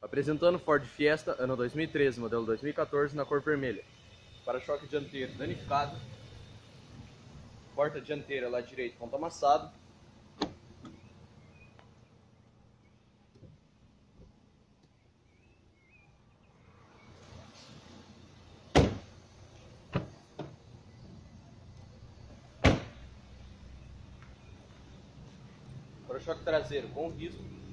Apresentando Ford Fiesta, ano 2013, modelo 2014, na cor vermelha. Para-choque dianteiro danificado. Porta dianteira lado direito ponto amassado. Para-choque traseiro com risco.